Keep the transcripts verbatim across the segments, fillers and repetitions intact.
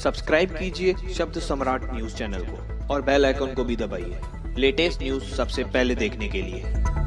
Subscribe कीजिए शब्द सम्राट न्यूज चैनल को और बेल आइकन को भी दबाइए लेटेस्ट न्यूज सबसे पहले देखने के लिए।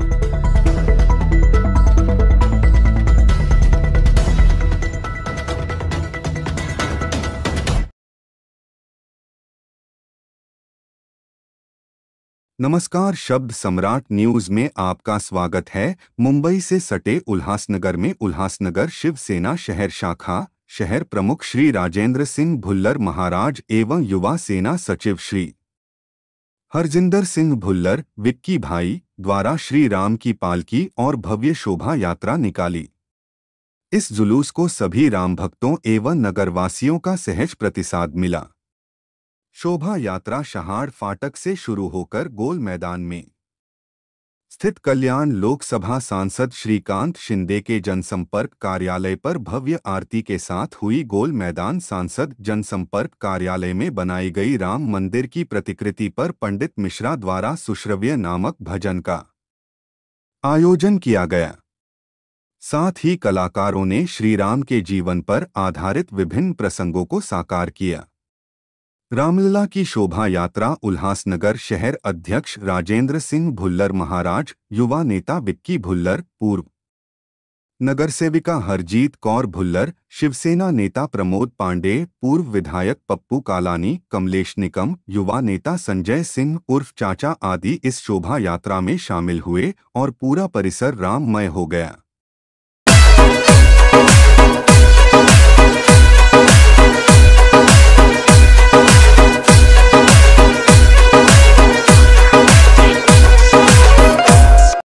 नमस्कार, शब्द सम्राट न्यूज में आपका स्वागत है। मुंबई से सटे उल्हासनगर में उल्हासनगर शिवसेना शहर शाखा शहर प्रमुख श्री राजेंद्र सिंह भुल्लर महाराज एवं युवा सेना सचिव श्री हरजिंदर सिंह भुल्लर विक्की भाई द्वारा श्री राम की पालकी और भव्य शोभा यात्रा निकाली। इस जुलूस को सभी राम भक्तों एवं नगरवासियों का सहज प्रतिसाद मिला। शोभा यात्रा शहाड़ फाटक से शुरू होकर गोल मैदान में स्थित कल्याण लोकसभा सांसद श्रीकांत शिंदे के जनसंपर्क कार्यालय पर भव्य आरती के साथ हुई। गोल मैदान सांसद जनसंपर्क कार्यालय में बनाई गई राम मंदिर की प्रतिकृति पर पंडित मिश्रा द्वारा सुश्रव्य नामक भजन का आयोजन किया गया। साथ ही कलाकारों ने श्री राम के जीवन पर आधारित विभिन्न प्रसंगों को साकार किया। रामलला की शोभा यात्रा उल्हासनगर शहर अध्यक्ष राजेंद्र सिंह भुल्लर महाराज, युवा नेता विक्की भुल्लर, पूर्व नगर सेविका हरजीत कौर भुल्लर, शिवसेना नेता प्रमोद पांडे, पूर्व विधायक पप्पू कालानी, कमलेश निकम, युवा नेता संजय सिंह उर्फ चाचा आदि इस शोभा यात्रा में शामिल हुए और पूरा परिसर राममय हो गया।